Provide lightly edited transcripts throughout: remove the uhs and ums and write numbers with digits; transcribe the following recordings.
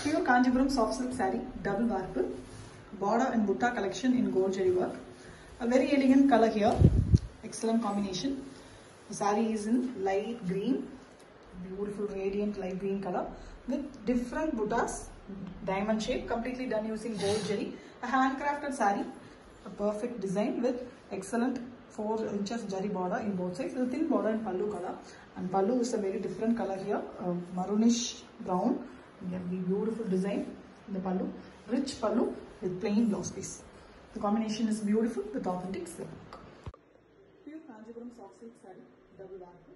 Pure Kanjipuram soft silk saree, double warp, border and butta collection in gold jari work. A very elegant color here, excellent combination. The saree is in light green, beautiful radiant light green color with different buttas, diamond shape, completely done using gold jari. A handcrafted saree, a perfect design with excellent 4 inches jari border in both sides. The thin border in pallu color, and pallu is a very different color here, maroonish brown. You have the beautiful design in the pallu, rich pallu with plain blouse piece. The combination is beautiful with authentic silk. Pure Kanjipuram soft silk saree, double warp.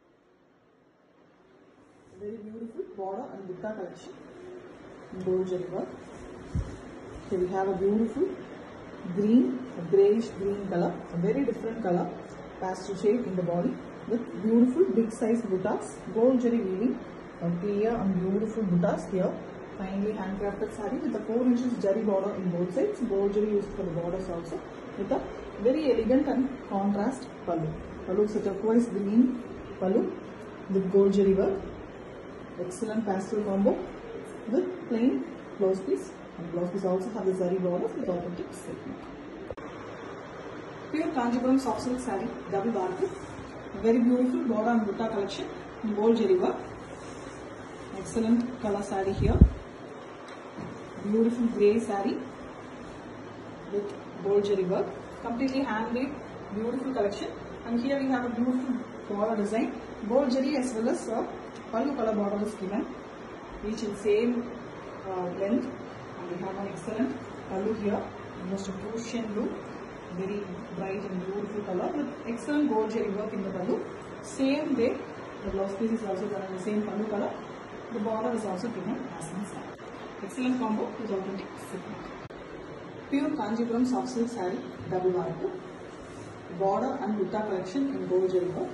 Very beautiful border and butta collection in gold jari work. So we have a beautiful green, a greyish green color, a very different color, pastel shade in the body with beautiful big size buttas, gold jari weaving, clear and beautiful buttas here. Finely handcrafted saree with a 4 inches jari border in both sides, gold jari used for the borders also, with a very elegant and contrast pallu. Pallu is a turquoise green pallu with gold jari work. Excellent pastel combo with plain blouse piece, and blouse piece also have the zari border with authentic silk. Pure Kanjipuram soft silk saree, double warp, very beautiful border and butta collection in gold jari work. Excellent color saree here, beautiful grey saree with gold jari work, completely handmade, beautiful collection. And here we have a beautiful border design, gold jari as well as pallu color border is given, each in same length. And we have an excellent pallu here, almost a Prussian blue, very bright and beautiful color with excellent gold jari work in the pallu. Same way, the blouse piece is also done in the same pallu color. The border is also given as in saree. Excellent combo with authentic silk. Pure Kanjipuram soft silk saree, double warp, border and butta collection in gold jari work.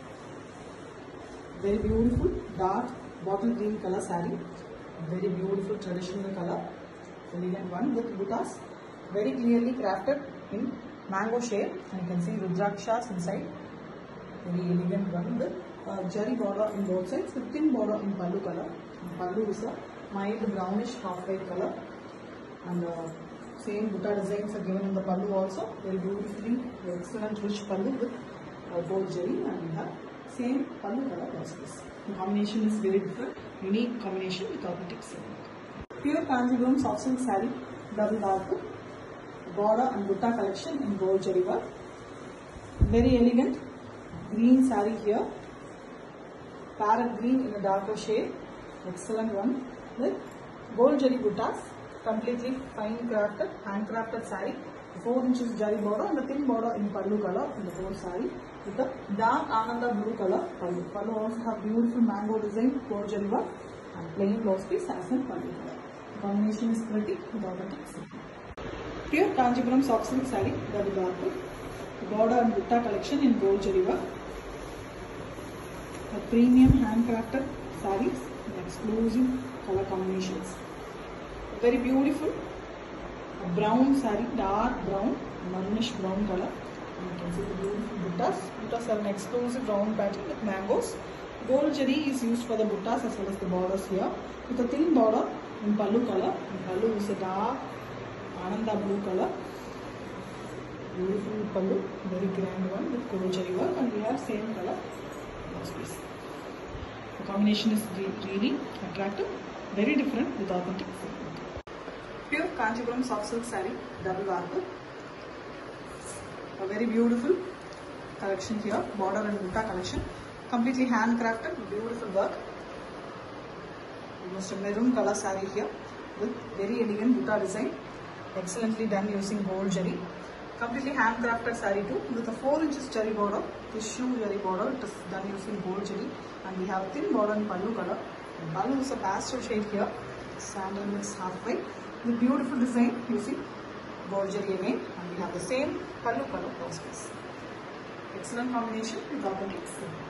Very beautiful dark bottle green color saree, very beautiful traditional color, elegant one with buttas, very clearly crafted in mango shape, and you can see rudrakshas inside. Very elegant one with jari border in both sides with thin border in pallu color. And pallu is a mild brownish half-white color, and same butta designs are given in the pallu also. Very beautifully, excellent rich pallu with gold jari, and we have same pallu color blouse piece. The combination is very different, unique combination with authentic silk. Pure Kanjipuram soft silk saree, double warp, border and butta collection in gold jari work. Very elegant green saree here, parrot green in a darker shade, excellent one with gold jari buttas, completely fine crafted, handcrafted saree, 4 inches jari border and a thin border in pallu color in the whole saree with a dark ananda blue color pallu. Pallu also have beautiful mango design, gold jari work, and plain blouse piece as in pallu color. The combination is pretty with authentic silk. Pure Kanjipuram soft silk saree, double warp, border and butta collection in gold jari work. A premium handcrafted sarees in exclusive color combinations. Very beautiful brown saree, dark brown, maroonish brown color. And you can see the beautiful buttas. Buttas are an exclusive round pattern with mangoes. Gold jari is used for the buttas as well as the borders here, with a thin border in pallu color. And pallu is a dark ananda blue color. Beautiful pallu, very grand one with gold jari work, and we have same color blouse piece. The combination is really attractive, very different with authentic silk. Pure Kanjipuram soft silk saree, double warp, a very beautiful collection here, border and butta collection, completely handcrafted, beautiful work. Almost a maroon color saree here with very elegant butta design, excellently done using gold jari. Completely handcrafted saree too, with a 4 inches jari border, tissue jari border. It is done using gold jari, and we have thin border in pallu color. And pallu is a pastel shade here, sandal mix halfway, with beautiful design using gold jari again, and we have the same pallu color blouse piece. Excellent combination with authentic silk.